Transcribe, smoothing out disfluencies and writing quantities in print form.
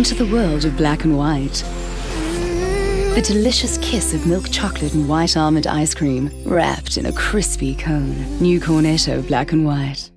into the world of black and white. The delicious kiss of milk chocolate and white almond ice cream wrapped in a crispy cone. New Cornetto Black and White.